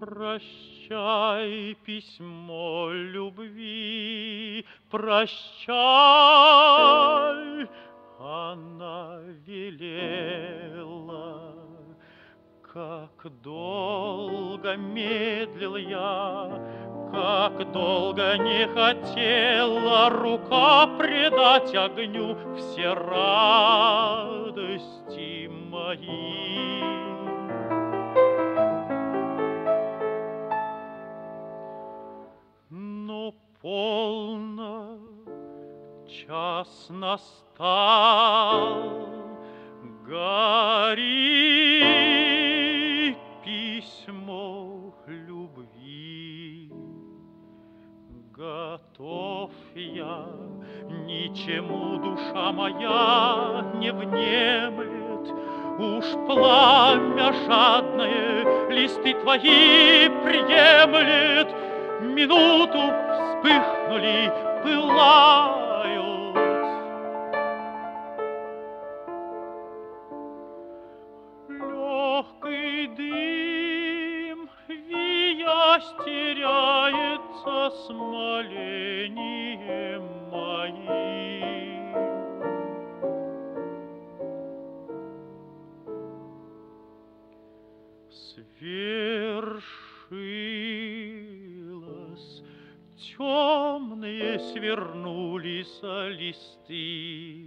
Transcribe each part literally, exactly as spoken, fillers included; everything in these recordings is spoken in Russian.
Прощай, письмо любви, прощай. Она велела, как долго медлил я, как долго не хотела рука предать огню все радости мои. Но полно, час настал, гори письмо любви. Готов я, ничему душа моя не внемлет, уж пламя жадное листы твои приемлет. Минуту вспыхнули, пылают. Легкий дым, виясь, теряется с молением моим. Свершилось, темные свернулись листы,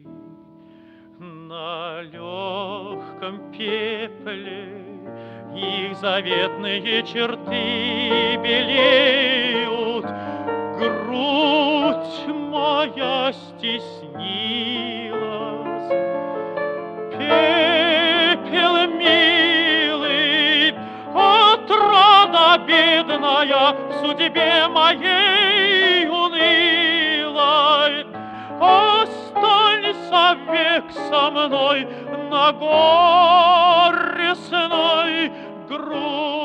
на легком пепле их заветные черты белеют. Грудь моя стеснилась, пепел милый, отрада бедная в судьбе моей унылой. Останься век со мной на горестной груди.